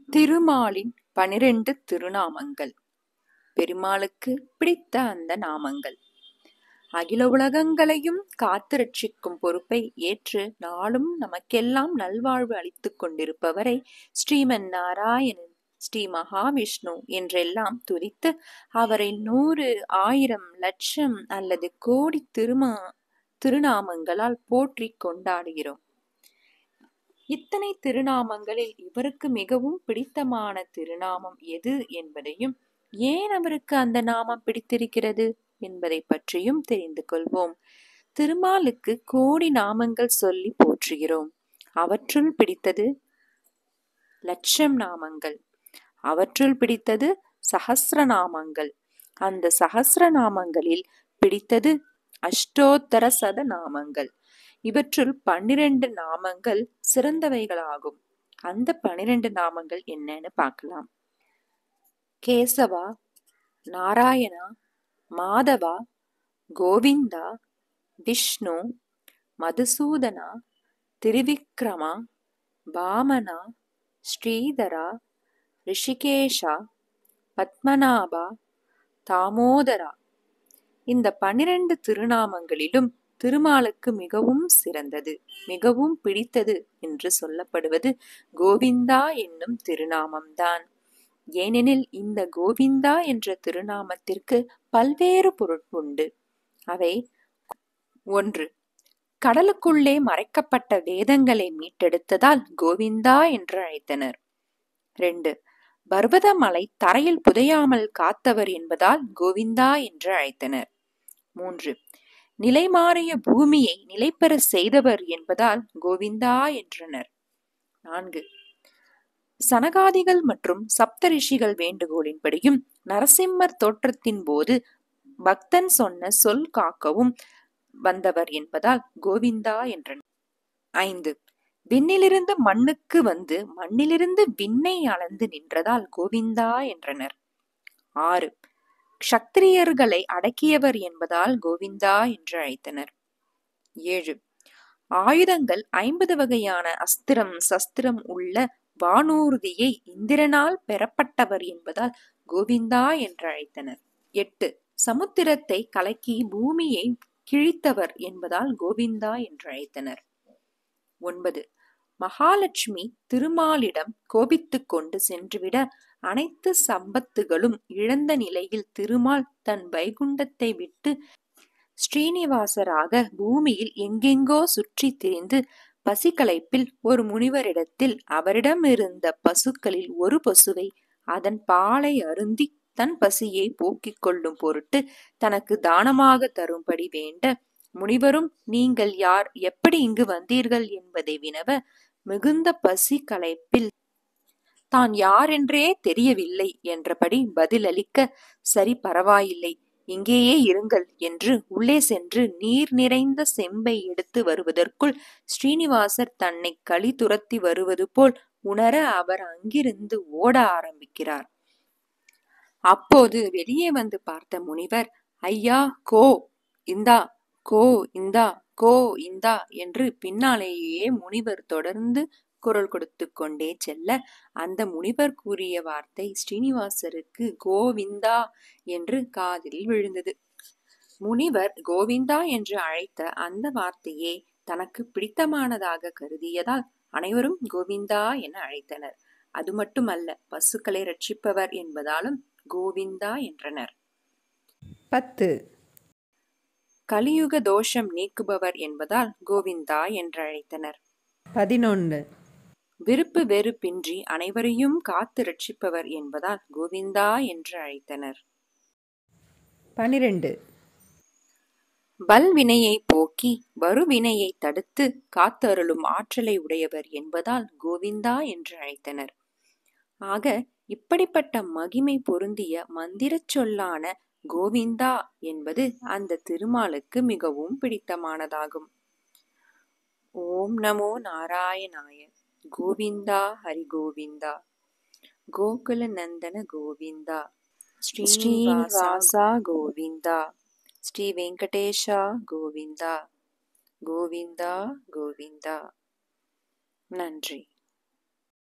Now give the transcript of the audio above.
திருமாலின் 12 திருநாமங்கள். பெருமாளுக்கு பிடித்த அந்த நாமங்கள். அகில உலகங்களையும் காத்து ரட்சிக்கும் பொறுப்பை ஏற்று நாளும் நமக்கெல்லாம் நல்வாழ்வு அளித்துக் கொண்டிருப்பவரை ஸ்ரீமன் நாராயணன், ஸ்ரீ மகாவிஷ்ணு என்றெல்லாம் துதித்து அவரை 100, 1000, லட்சம் அல்லது கோடி திருநாமங்களால் போற்றி கொண்டாடுகிறோம். இத்தனை திருநாமங்களில் இவருக்கு மிகவும் பிடித்தமான திருநாமம் எது என்பதையும், ஏன் அவருக்கு அந்த நாமம் பிடித்திருக்கிறது என்பதை பற்றியும் தெரிந்து கொள்வோம். திருமாலுக்கு கோடி நாமங்கள் சொல்லி போற்றுகிறோம். அவற்றுள் பிடித்தது 1,00,000 நாமங்கள். அவற்றுள் பிடித்தது சஹஸ்ரநாமங்கள். அந்த சஹஸ்ரநாமங்களில் பிடித்தது அஷ்டோத்தர சத நாமங்கள். இவற்றுள் 12 நாமங்கள் சிறந்தவைகளாகும். அந்த 12 நாமங்கள் என்னன்னு பார்க்கலாம். கேசவா, நாராயணா, மாதவா, கோவிந்தா, விஷ்ணு, மதுசூதனா, திரிவிக்ரமா, பாமனா, ஸ்ரீதரா, ரிஷிகேஷா, பத்மநாபா, தாமோதரா. இந்த 12 திருநாமங்களிலும் திருமாலுக்கு மிகவும் சிறந்தது, மிகவும் பிடித்தது என்று சொல்லப்படுவது கோவிந்தா என்னும் திருநாமம்தான். ஏனெனில் இந்த கோவிந்தா என்ற திருநாமத்திற்கு பல்வேறு பொருட்புண்டு. அவை: 1. கடலுக்குள்ளே மறைக்கப்பட்ட வேதங்களை மீட்டெடுத்ததால் கோவிந்தா என்று அழைத்தனர். 2. பர்வதமலை தரையில் புதையாமல் காத்தவர் என்பதால் கோவிந்தா என்று அழைத்தனர். 3. நிலைமாறிய பூமியை நிலைபெற செய்தவர் என்பதால் கோவிந்தா என்றனர். 4. சனகாதிகள் மற்றும் சப்தரிஷிகள் வேண்டுகோளின்படியும் நரசிம்மர் தோற்றத்தின் போது பக்தன் சொன்ன சொல் காக்கவும் வந்தவர் என்பதால் கோவிந்தா என்றனர். 5. விண்ணிலிருந்து மண்ணுக்கு வந்து மண்ணிலிருந்து விண்ணை அளந்து நின்றதால் கோவிந்தா என்றனர். 6. க்ஷத்திரியர்களை அடக்கியவர் என்பதால் கோவிந்தா என்று அழைத்தனர். 7. ஆயுதங்கள் 50 வகையான அஸ்திரம் சஸ்திரம் உள்ள வானூர்தியை இந்திரனால் பெறப்பட்டவர் என்பதால் கோவிந்தா என்று அழைத்தனர். 8. சமுத்திரத்தை கலக்கி பூமியை கிழித்தவர் என்பதால் கோவிந்தா என்று அழைத்தனர். 9. மகாலட்சுமி திருமாலிடம் கோபித்துக் கொண்டு சென்றுவிட அனைத்து சம்பத்துகளும் இழந்த நிலையில் திருமால் தன் வைகுண்டத்தை விட்டு ஸ்ரீனிவாசராக பூமியில் எங்கெங்கோ சுற்றி திரிந்து பசிக்களைப்பில் ஒரு முனிவரிடத்தில் அவரிடம் இருந்த பசுக்களில் ஒரு பசுவை அதன் பாலை அருந்தி தன் பசியை போக்கிக் கொள்ளும் பொருட்டு தனக்கு தானமாக தரும்படி வேண்ட, முனிவரும் நீங்கள் யார், எப்படி இங்கு வந்தீர்கள் என்பதை வினவ, மிகுந்த பசி களைப்பில் தான் யாரென்றே தெரியவில்லை என்றபடி பதிலளிக்க, சரி பரவாயில்லை, இங்கேயே இருங்கள் என்று உள்ளே சென்று நீர் நிறைந்த செம்பை எடுத்து வருவதற்குள் ஸ்ரீனிவாசர் தன்னை களி துரத்தி வருவது போல் உணர அவர் அங்கிருந்து ஓட ஆரம்பிக்கிறார். அப்போது வெளியே வந்து பார்த்த முனிவர், ஐயா கோ இந்தா, கோ இந்தா, கோ இந்தா என்று பின்னாலேயே முனிவர் தொடர்ந்து குரல் கொடுத்து கொண்டே செல்ல, அந்த முனிவர் கூறிய வார்த்தை ஸ்ரீனிவாசருக்கு கோவிந்தா என்று காதில் விழுந்தது. முனிவர் கோவிந்தா என்று அழைத்த அந்த வார்த்தையே தனக்கு பிடித்தமானதாக கருதியதால் அனைவரும் கோவிந்தா என அழைத்தனர். அது மட்டுமல்ல, பசுக்களை ரட்சிப்பவர் என்பதாலும் கோவிந்தா என்றனர். 10. கலியுக தோஷம் நீக்குபவர் என்பதால் கோவிந்தா என்று அழைத்தனர். 11. விருப்பு வெறுப்பின்றி அனைவரையும் காத்து ரட்சிப்பவர் என்பதால் கோவிந்தா என்று அழைத்தனர். 12. வல்வினையை போக்கி வருவினையை தடுத்து காத்தருளும் ஆற்றலை உடையவர் என்பதால் கோவிந்தா என்று அழைத்தனர். ஆக இப்படிப்பட்ட மகிமை பொருந்திய மந்திரச் சொல்லான கோவிந்தா என்பது அந்த திருமாலுக்கு மிகவும் பிடித்தமானதாகும். ஓம் நமோ நாராயணாய. கோவிந்தா ஹரி கோவிந்தா. கோகுல நந்தன கோவிந்தா. ஸ்ரீனிவாசா கோவிந்தா. ஸ்ரீ வெங்கடேஷா கோவிந்தா. கோவிந்தா கோவிந்தா. நன்றி.